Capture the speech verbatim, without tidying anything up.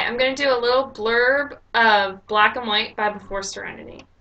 I'm going to do a little blurb of Black and White by Before Serenity.